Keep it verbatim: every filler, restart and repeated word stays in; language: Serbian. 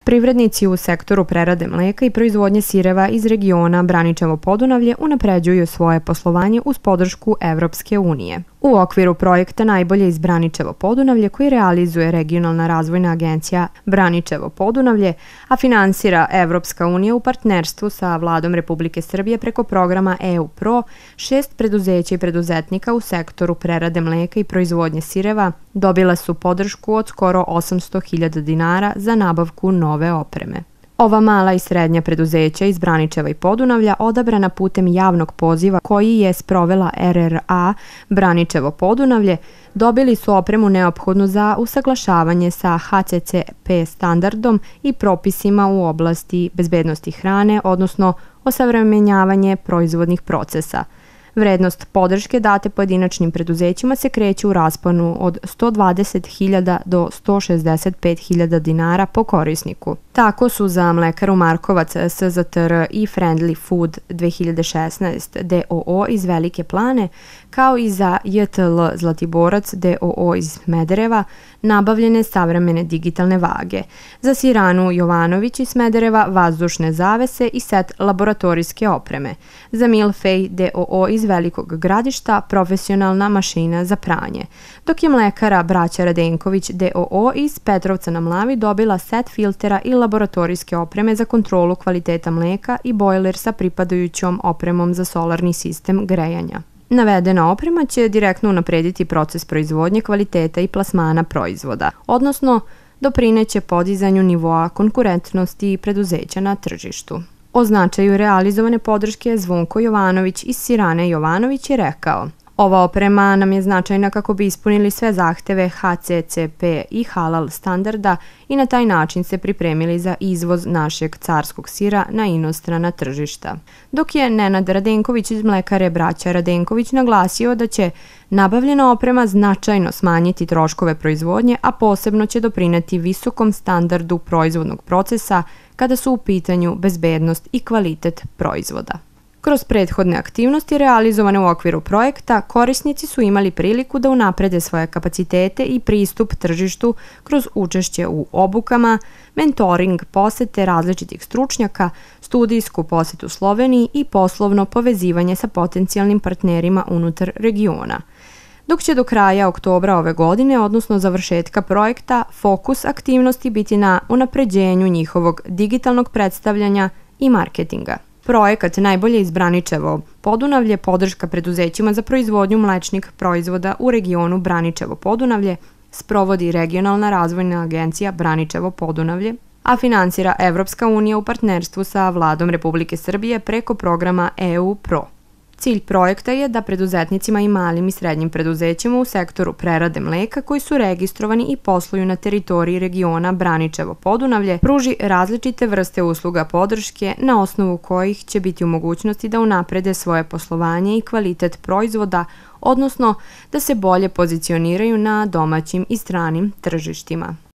Privrednici u sektoru prerade mleka i proizvodnje sireva iz regiona Braničevo Podunavlje unapređuju svoje poslovanje uz podršku Evropske unije. U okviru projekta Najbolje iz Braničevo Podunavlje koji realizuje Regionalna razvojna agencija Braničevo Podunavlje, a finansira Evropska unija u partnerstvu sa Vladom Republike Srbije preko programa E U Pro, šest preduzeća i preduzetnika u sektoru prerade mleka i proizvodnje sireva dobila su podršku od skoro osamsto hiljada dinara za nabavku nove opreme. Ova mala i srednja preduzeća iz Braničeva i Podunavlja odabrana putem javnog poziva koji je sprovela R R A Braničevo Podunavlje dobili su opremu neophodnu za usaglašavanje sa H C C P standardom i propisima u oblasti bezbednosti hrane, odnosno osavremenjavanje proizvodnih procesa. Vrednost podrške date pojedinačnim preduzećima se kreće u rasponu od sto dvadeset hiljada do sto šezdeset pet hiljada dinara po korisniku. Tako su za Mlekaru Markovac S Z T R i Friendly Food dve hiljade šesnaest D O O iz Velike Plane, kao i za J T L Zlatiborac D O O iz Smedereva, nabavljene savremene digitalne vage. Za Siranu Jovanović iz Smedereva vazdušne zavese i set laboratorijske opreme. Za Milfej D O O iz Velikog Gradišta profesionalna mašina za pranje. Dok je Mlekara Braća Radenković D O O iz Petrovca na Mlavi dobila set filtera i laboratorijske opreme za kontrolu kvaliteta mleka i bojler sa pripadajućom opremom za solarni sistem grejanja. Navedena oprema će direktno unaprediti proces proizvodnje, kvaliteta i plasmana proizvoda, odnosno doprineće podizanju nivoa konkurentnosti preduzeća na tržištu. O značaju realizovane podrške Zvonko Jovanović iz Sirane Jovanović je rekao: "Ova oprema nam je značajna kako bi ispunili sve zahteve H C C P i halal standarda i na taj način se pripremili za izvoz našeg carskog sira na inostrana tržišta." Dok je Nenad Radenković iz Mlekare Braća Radenković naglasio da će nabavljena oprema značajno smanjiti troškove proizvodnje, a posebno će doprineti visokom standardu proizvodnog procesa kada su u pitanju bezbednost i kvalitet proizvoda. Kroz prethodne aktivnosti realizovane u okviru projekta, korisnici su imali priliku da unaprede svoje kapacitete i pristup tržištu kroz učešće u obukama, mentoring, posete različitih stručnjaka, studijsku posetu Sloveniji i poslovno povezivanje sa potencijalnim partnerima unutar regiona. Dok će do kraja oktobra ove godine, odnosno završetka projekta, fokus aktivnosti biti na unapređenju njihovog digitalnog predstavljanja i marketinga. Projekat Najbolje iz Braničevo Podunavlje, podrška preduzećima za proizvodnju mlečnih proizvoda u regionu Braničevo Podunavlje, sprovodi Regionalna razvojna agencija Braničevo Podunavlje, a finansira Evropska unija u partnerstvu sa Vladom Republike Srbije preko programa E U Pro. Cilj projekta je da preduzetnicima i malim i srednjim preduzećima u sektoru prerade mleka koji su registrovani i posluju na teritoriji regiona Braničevo Podunavlje pruži različite vrste usluga podrške na osnovu kojih će biti u mogućnosti da unaprede svoje poslovanje i kvalitet proizvoda, odnosno da se bolje pozicioniraju na domaćim i stranim tržištima.